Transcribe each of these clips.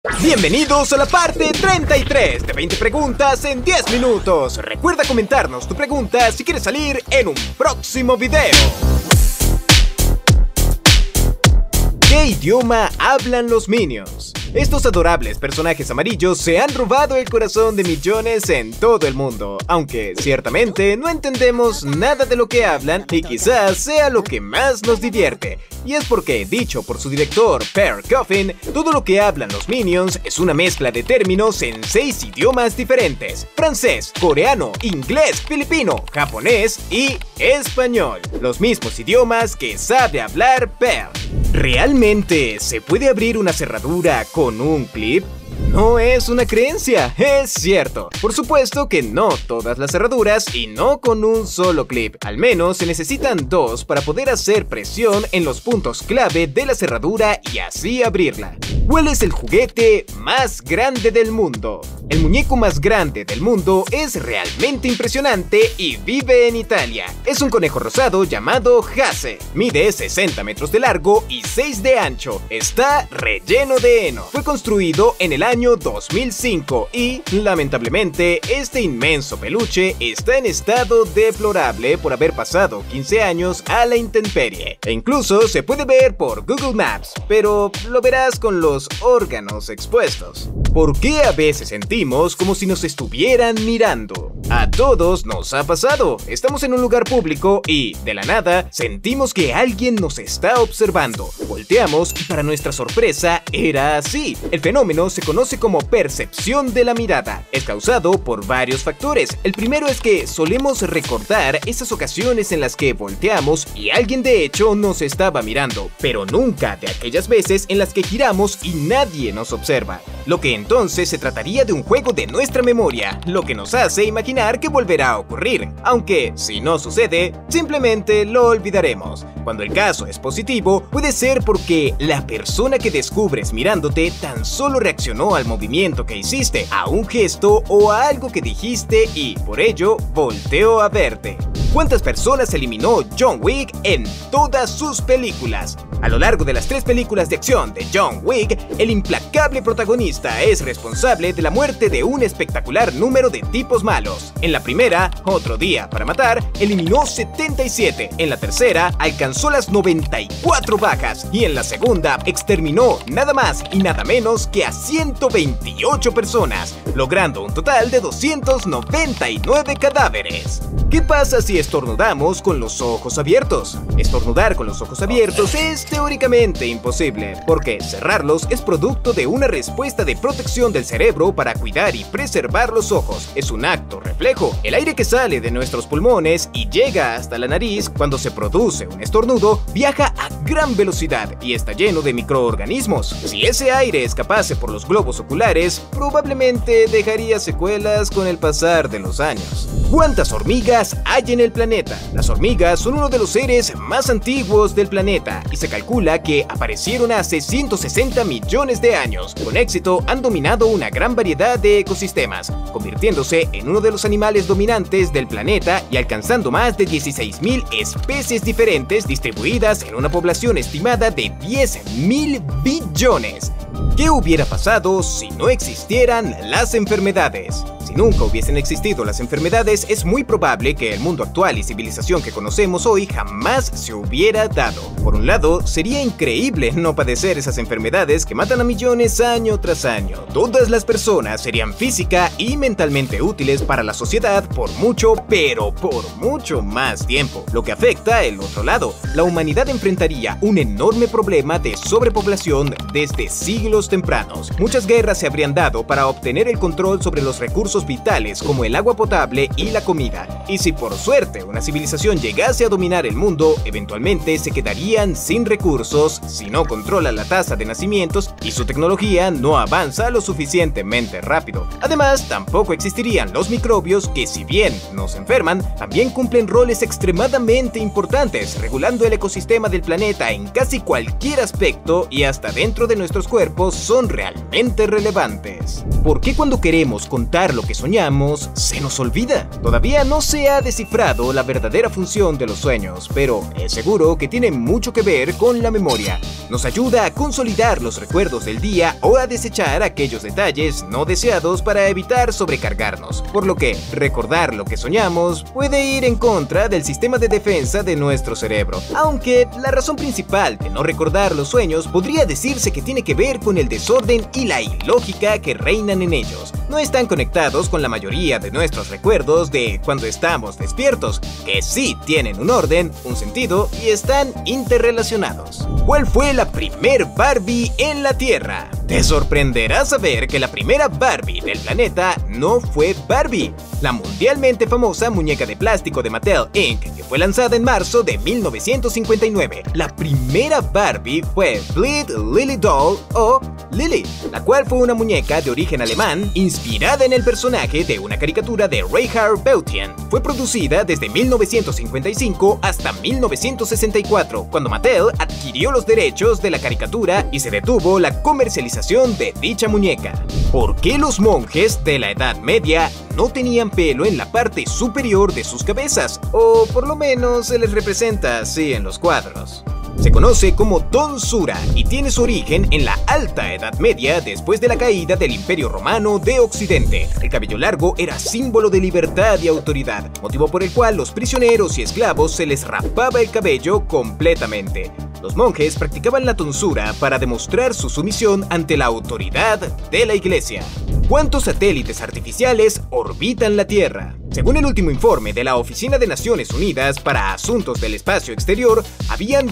Bienvenidos a la parte 33 de 20 preguntas en 10 minutos. Recuerda comentarnos tu pregunta si quieres salir en un próximo video. ¿Qué idioma hablan los Minions? Estos adorables personajes amarillos se han robado el corazón de millones en todo el mundo, aunque ciertamente no entendemos nada de lo que hablan y quizás sea lo que más nos divierte. Y es porque, dicho por su director Per Coffin, todo lo que hablan los Minions es una mezcla de términos en 6 idiomas diferentes: francés, coreano, inglés, filipino, japonés y español. Los mismos idiomas que sabe hablar Per. ¿Realmente se puede abrir una cerradura con un clip? No es una creencia, es cierto. Por supuesto que no todas las cerraduras y no con un solo clip. Al menos se necesitan 2 para poder hacer presión en los puntos clave de la cerradura y así abrirla. ¿Cuál es el juguete más grande del mundo? El muñeco más grande del mundo es realmente impresionante y vive en Italia. Es un conejo rosado llamado Hase. Mide 60 metros de largo y 6 de ancho. Está relleno de heno. Fue construido en el año 2005 y, lamentablemente, este inmenso peluche está en estado deplorable por haber pasado 15 años a la intemperie. E incluso se puede ver por Google Maps, pero lo verás con los órganos expuestos. ¿Por qué a veces sentimos como si nos estuvieran mirando? A todos nos ha pasado. Estamos en un lugar público y, de la nada, sentimos que alguien nos está observando. Volteamos y, para nuestra sorpresa, era así. El fenómeno se conoce como percepción de la mirada. Es causado por varios factores. El primero es que solemos recordar esas ocasiones en las que volteamos y alguien de hecho nos estaba mirando, pero nunca de aquellas veces en las que giramos y nadie nos observa. Lo que entonces se trataría de un juego de nuestra memoria, lo que nos hace imaginar que volverá a ocurrir, aunque si no sucede, simplemente lo olvidaremos. Cuando el caso es positivo, puede ser porque la persona que descubres mirándote tan solo reaccionó al movimiento que hiciste, a un gesto o a algo que dijiste y, por ello, volteó a verte. ¿Cuántas personas eliminó John Wick en todas sus películas? A lo largo de las 3 películas de acción de John Wick, el implacable protagonista es responsable de la muerte de un espectacular número de tipos malos. En la primera, Otro Día para Matar, eliminó 77. En la tercera, alcanzó las 94 bajas. Y en la segunda, exterminó nada más y nada menos que a 128 personas, logrando un total de 299 cadáveres. ¿Qué pasa si estornudamos con los ojos abiertos? Estornudar con los ojos abiertos es teóricamente imposible, porque cerrarlos es producto de una respuesta de protección del cerebro para cuidar y preservar los ojos. Es un acto reflejo. El aire que sale de nuestros pulmones y llega hasta la nariz cuando se produce un estornudo viaja a gran velocidad y está lleno de microorganismos. Si ese aire escapase por los globos oculares, probablemente dejaría secuelas con el pasar de los años. ¿Cuántas hormigas hay en el planeta? Las hormigas son uno de los seres más antiguos del planeta y se calcula que aparecieron hace 160 millones de años. Con éxito han dominado una gran variedad de ecosistemas, convirtiéndose en uno de los animales dominantes del planeta y alcanzando más de 16.000 especies diferentes distribuidas en una población estimada de 10.000 billones. ¿Qué hubiera pasado si no existieran las enfermedades? Si nunca hubiesen existido las enfermedades, es muy probable que el mundo actual y civilización que conocemos hoy jamás se hubiera dado. Por un lado, sería increíble no padecer esas enfermedades que matan a millones año tras año. Todas las personas serían física y mentalmente útiles para la sociedad por mucho, pero por mucho más tiempo. Lo que afecta el otro lado, la humanidad enfrentaría un enorme problema de sobrepoblación desde siglos tempranos. Muchas guerras se habrían dado para obtener el control sobre los recursos vitales como el agua potable y la comida. Y si por suerte una civilización llegase a dominar el mundo, eventualmente se quedarían sin recursos si no controla la tasa de nacimientos y su tecnología no avanza lo suficientemente rápido. Además, tampoco existirían los microbios que, si bien nos enferman, también cumplen roles extremadamente importantes, regulando el ecosistema del planeta en casi cualquier aspecto y hasta dentro de nuestros cuerpos son realmente relevantes. ¿Por qué cuando queremos contar lo que soñamos se nos olvida. Todavía no se ha descifrado la verdadera función de los sueños, pero es seguro que tiene mucho que ver con la memoria. Nos ayuda a consolidar los recuerdos del día o a desechar aquellos detalles no deseados para evitar sobrecargarnos, por lo que recordar lo que soñamos puede ir en contra del sistema de defensa de nuestro cerebro. Aunque la razón principal de no recordar los sueños podría decirse que tiene que ver con el desorden y la ilógica que reinan en ellos. No están conectados con la mayoría de nuestros recuerdos de cuando estamos despiertos, que sí tienen un orden, un sentido y están interrelacionados. ¿Cuál fue la primer Barbie en la Tierra? Te sorprenderá saber que la primera Barbie del planeta no fue Barbie, la mundialmente famosa muñeca de plástico de Mattel Inc., que fue lanzada en marzo de 1959. La primera Barbie fue Bleed Lily Doll o Lily, la cual fue una muñeca de origen alemán inspirada en el personaje de una caricatura de Reinhard Beuthen. Fue producida desde 1955 hasta 1964, cuando Mattel adquirió los derechos de la caricatura y se detuvo la comercialización de dicha muñeca. ¿Por qué los monjes de la Edad Media no tenían pelo en la parte superior de sus cabezas? O por lo menos se les representa así en los cuadros. Se conoce como tonsura y tiene su origen en la Alta Edad Media después de la caída del Imperio Romano de Occidente. El cabello largo era símbolo de libertad y autoridad, motivo por el cual los prisioneros y esclavos se les rapaba el cabello completamente. Los monjes practicaban la tonsura para demostrar su sumisión ante la autoridad de la Iglesia. ¿Cuántos satélites artificiales orbitan la Tierra? Según el último informe de la Oficina de Naciones Unidas para Asuntos del Espacio Exterior, habían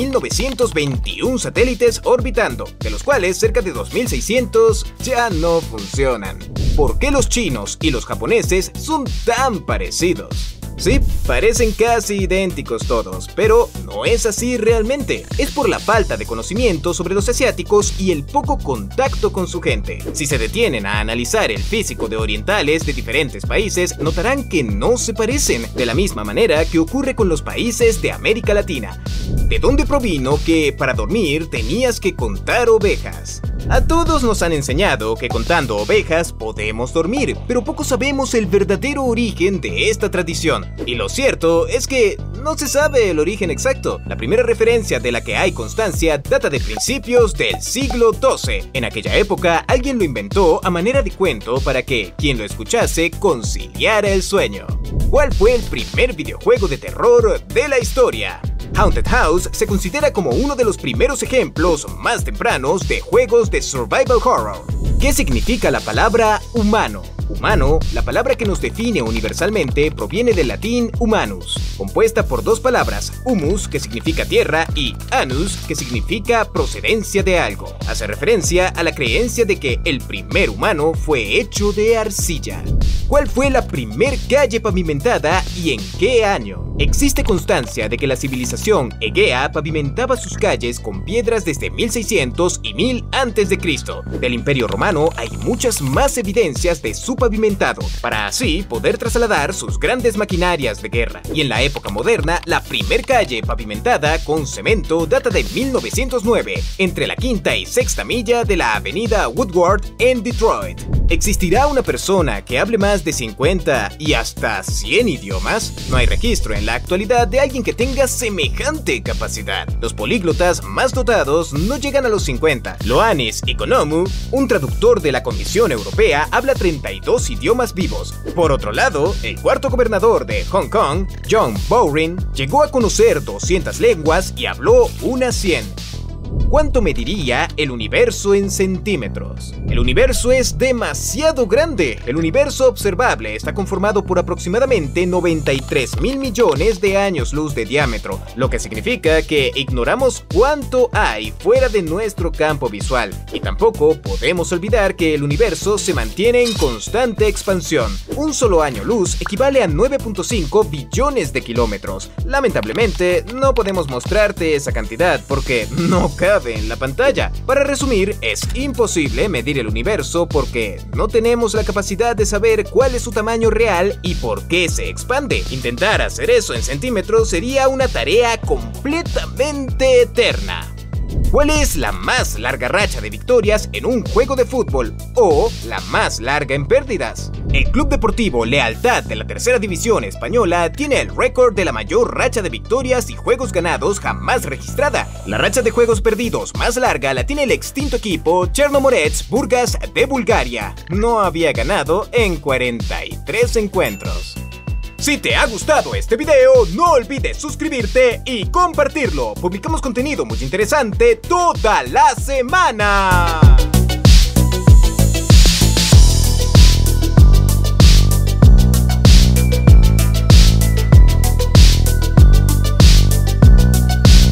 4.921 satélites orbitando, de los cuales cerca de 2.600 ya no funcionan. ¿Por qué los chinos y los japoneses son tan parecidos? Sí, parecen casi idénticos todos, pero no es así realmente. Es por la falta de conocimiento sobre los asiáticos y el poco contacto con su gente. Si se detienen a analizar el físico de orientales de diferentes países, notarán que no se parecen, de la misma manera que ocurre con los países de América Latina. ¿De dónde provino que para dormir tenías que contar ovejas? A todos nos han enseñado que contando ovejas podemos dormir, pero poco sabemos el verdadero origen de esta tradición. Y lo cierto es que no se sabe el origen exacto. La primera referencia de la que hay constancia data de principios del siglo XII. En aquella época, alguien lo inventó a manera de cuento para que quien lo escuchase conciliara el sueño. ¿Cuál fue el primer videojuego de terror de la historia? Haunted House se considera como uno de los primeros ejemplos más tempranos de juegos de survival horror. ¿Qué significa la palabra humano? Humano, la palabra que nos define universalmente, proviene del latín humanus, compuesta por dos palabras, humus, que significa tierra, y anus, que significa procedencia de algo. Hace referencia a la creencia de que el primer humano fue hecho de arcilla. ¿Cuál fue la primer calle pavimentada y en qué año? Existe constancia de que la civilización egea pavimentaba sus calles con piedras desde 1600 y 1000 a.C. Del Imperio Romano hay muchas más evidencias de su pavimentado, para así poder trasladar sus grandes maquinarias de guerra. Y en la época moderna, la primer calle pavimentada con cemento data de 1909, entre la quinta y sexta milla de la avenida Woodward en Detroit. ¿Existirá una persona que hable más de 50 y hasta 100 idiomas? No hay registro en la actualidad de alguien que tenga semejante capacidad. Los políglotas más dotados no llegan a los 50. Ioannis Economou, un traductor de la Comisión Europea, habla 32 idiomas vivos. Por otro lado, el cuarto gobernador de Hong Kong, John Bowring, llegó a conocer 200 lenguas y habló unas 100. ¿Cuánto mediría el universo en centímetros? El universo es demasiado grande. El universo observable está conformado por aproximadamente 93.000 millones de años luz de diámetro, lo que significa que ignoramos cuánto hay fuera de nuestro campo visual. Y tampoco podemos olvidar que el universo se mantiene en constante expansión. Un solo año luz equivale a 9.5 billones de kilómetros. Lamentablemente, no podemos mostrarte esa cantidad porque no cabe en la pantalla. Para resumir, es imposible medir el universo porque no tenemos la capacidad de saber cuál es su tamaño real y por qué se expande. Intentar hacer eso en centímetros sería una tarea completamente eterna. ¿Cuál es la más larga racha de victorias en un juego de fútbol o la más larga en pérdidas? El Club Deportivo Lealtad de la Tercera División Española tiene el récord de la mayor racha de victorias y juegos ganados jamás registrada. La racha de juegos perdidos más larga la tiene el extinto equipo Chernomorets Burgas de Bulgaria. No había ganado en 43 encuentros. Si te ha gustado este video, no olvides suscribirte y compartirlo. Publicamos contenido muy interesante toda la semana.